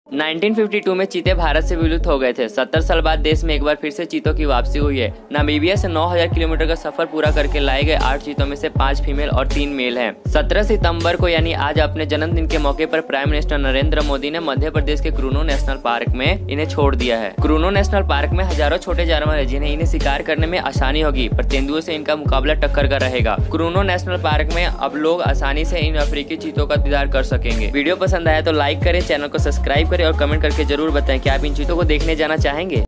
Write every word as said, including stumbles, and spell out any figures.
Nineteen fifty to में चीते भारत से विलुप्त हो गए थे। सत्तर साल बाद देश में एक बार फिर से चीतों की वापसी हुई है। नामीबिया से नौ हज़ार किलोमीटर का सफर पूरा करके लाए गए आठ चीतों में से पांच फीमेल और तीन मेल हैं। सत्रह सितंबर को यानी आज अपने जन्मदिन के मौके पर प्राइम मिनिस्टर नरेंद्र मोदी ने मध्य प्रदेश के क्रूनो नेशनल पार्क में इन्हें छोड़ दिया है। क्रूनो नेशनल पार्क में हजारों छोटे जानवर है जिन्हें इन्हें शिकार करने में आसानी होगी, पर तेंदुओं से इनका मुकाबला टक्कर का रहेगा। क्रूनो नेशनल पार्क में अब लोग आसानी से इन अफ्रीकी चीतों का दीदार कर सकेंगे। वीडियो पसंद आया तो लाइक करें, चैनल को सब्सक्राइब करें और कमेंट करके जरूर बताएं कि आप इन चीतों को देखने जाना चाहेंगे।